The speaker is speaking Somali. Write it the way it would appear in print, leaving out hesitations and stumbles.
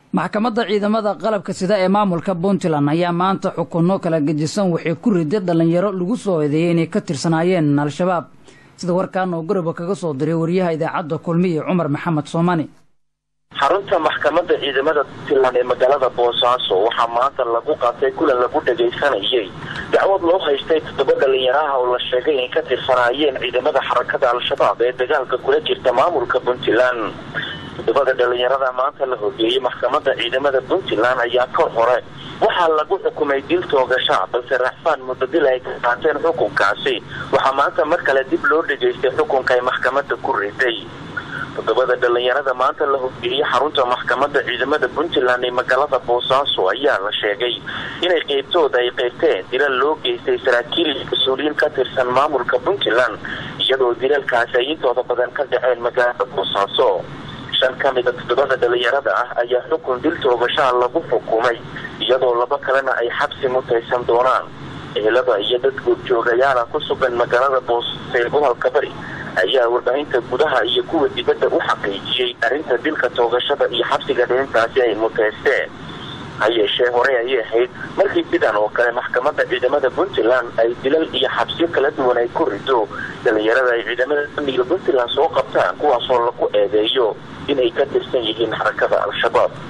maxkamadda ciidamada qalabka sida ee maamulka Puntland ayaa maanta xukunno kala gajisan waxay ku riday dhalinyaro lagu soo eedeeyay inay ka tirsanaayeen al-shabaab sida warkaan oo gurba kaga soo diray wariyaha idaacadda kulmiye Cumar Maxamed Soomani. xarunta maxkamadda ciidamada Puntland ee magaalada Boosaaso waxaa maanta lagu qaatay kulan lagu dhageysanayay dacwad loo haystay 7 dhalinyaro oo la sheegay inay ka tirsanaayeen ciidamada xarakada al-shabaab ee dagaalka kula jirta maamulka Puntland. dabada dhalinyarada maanta la hogeeyay maxkamadda ciidamada Puntland ayaa ka hore waxaa lagu xukumay dil toogasho balse rafaan mudadil ay ka qaateen xukunkaasi waxaa maanta mar kale dib loo dhageystay xukunka ay maxkamadda ku riday. dabada dhalinyarada maanta la hogeeyay xarunta maxkamadda ciidamada Puntland ee magaalada Boosaaso ayaa la sheegay inay qaybtooda ay qaybteen dilal loo geystay saraakiil mas'uuliyiin ka tirsan maamulka Puntland iyadoo dilalkaasi ay intooda badan ka dhaceen magaalada Boosaaso. shan ka mid ah dabada dhalinyarada ayaa xukun dil toogasho lagu xukumay iyadoo laba kalena ay xabsi mutaysan doonaan. ehelada iyo dadka joogayaala ku sugan magaalada Boosaaso ee gobolka Bari ayaa warbaahinta gudaha iyo kuwa dibadda u xaqiijiyay arrinta dilka toogashada iyo xabsiga dhintaasi ay mutaysteen. hayeeshee hore ayay ahayd markii sidan oo kale maxkamadda ciidamada Puntland ay dilal iyo xabsiyo kala duwan ay ku rido dhalinyarada ay ciidamada amniga Puntland soo qabtaan kuwaasoo lagu eedeeyo inay ka tirsan yihiin xarakada al-shabaab.